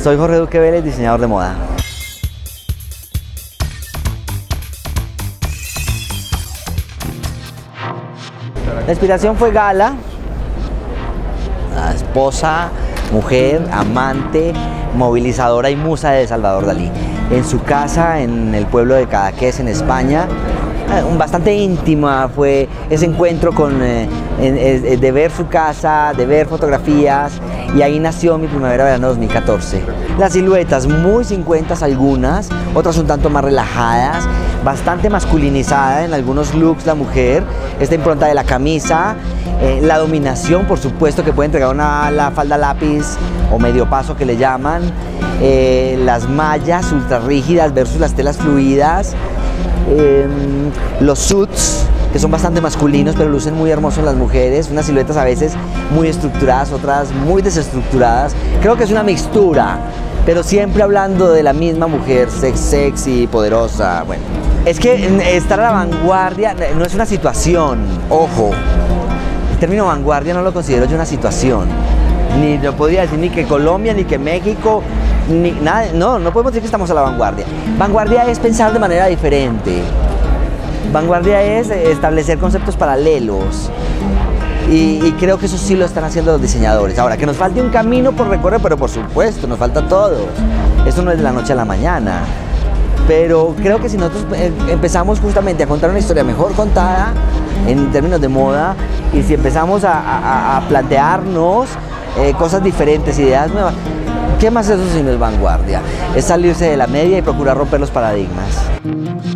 Soy Jorge Duque Vélez, diseñador de moda. La inspiración fue Gala, la esposa, mujer, amante, movilizadora y musa de Salvador Dalí. En su casa, en el pueblo de Cadaqués, en España, bastante íntima fue ese encuentro de ver su casa, de ver fotografías, y ahí nació mi primavera-verano 2014. Las siluetas muy 50 algunas, otras un tanto más relajadas, bastante masculinizada en algunos looks la mujer, esta impronta de la camisa, la dominación por supuesto que puede entregar la falda lápiz o medio paso que le llaman, las mallas ultra rígidas versus las telas fluidas, los suits que son bastante masculinos pero lucen muy hermosos en las mujeres, unas siluetas a veces muy estructuradas, otras muy desestructuradas. Creo que es una mixtura, pero siempre hablando de la misma mujer sexy, poderosa. Bueno, es que estar a la vanguardia no es una situación, ojo. El término vanguardia no lo considero yo una situación. Ni lo podría decir ni que Colombia, ni que México, ni nada. No podemos decir que estamos a la vanguardia. Vanguardia es pensar de manera diferente. Vanguardia es establecer conceptos paralelos. Y creo que eso sí lo están haciendo los diseñadores. Ahora, que nos falte un camino por recorrer, pero por supuesto, nos falta todo. Esto no es de la noche a la mañana. Pero creo que si nosotros empezamos justamente a contar una historia mejor contada, en términos de moda, y si empezamos a plantearnos cosas diferentes, ideas nuevas, ¿qué más es eso si no es vanguardia? Es salirse de la media y procurar romper los paradigmas.